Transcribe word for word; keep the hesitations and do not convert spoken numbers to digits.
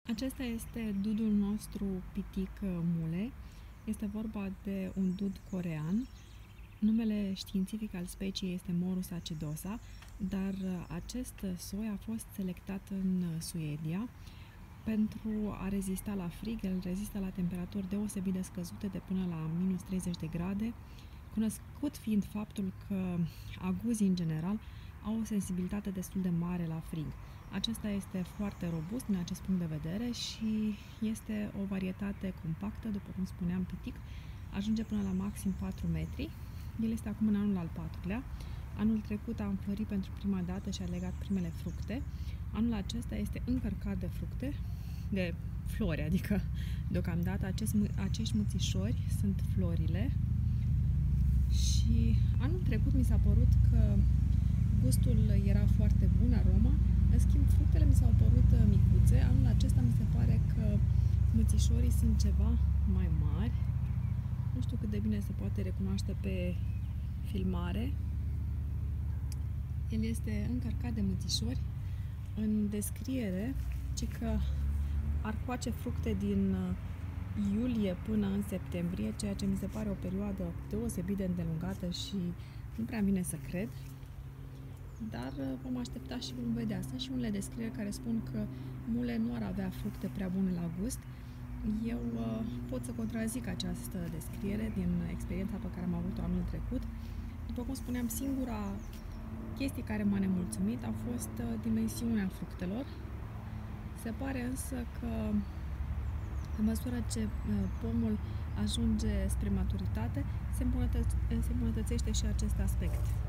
Acesta este dudul nostru pitic mule. Este vorba de un dud corean. Numele științific al speciei este Morus acidosa, dar acest soi a fost selectat în Suedia pentru a rezista la frig. El rezistă la temperaturi deosebit de scăzute, de până la minus treizeci de grade, cunoscut fiind faptul că aguzii în general au o sensibilitate destul de mare la frig. Acesta este foarte robust din acest punct de vedere și este o varietate compactă, după cum spuneam, pitic, ajunge până la maxim patru metri. El este acum în anul al patrulea. Anul trecut a înflorit pentru prima dată și a legat primele fructe. Anul acesta este încărcat de fructe, de flori, adică deocamdată acest, acești muțișori sunt florile. Și anul trecut mi s-a părut că gustul era foarte bun, aroma. În schimb, fructele mi s-au părut micuțe. Anul acesta mi se pare că muțișorii sunt ceva mai mari. Nu știu cât de bine se poate recunoaște pe filmare. El este încărcat de muțișori. În descriere, ci că ar coace fructe din iulie până în septembrie, ceea ce mi se pare o perioadă deosebit de îndelungată și nu prea vine să cred. Dar vom aștepta și vom vedea. Sunt și unele descrieri care spun că mule nu ar avea fructe prea bune la gust. Eu uh, pot să contrazic această descriere din experiența pe care am avut-o anul trecut. După cum spuneam, singura chestie care m-a nemulțumit a fost uh, dimensiunea fructelor. Se pare însă că pe măsură ce uh, pomul ajunge spre maturitate, se îmbunătățește și acest aspect.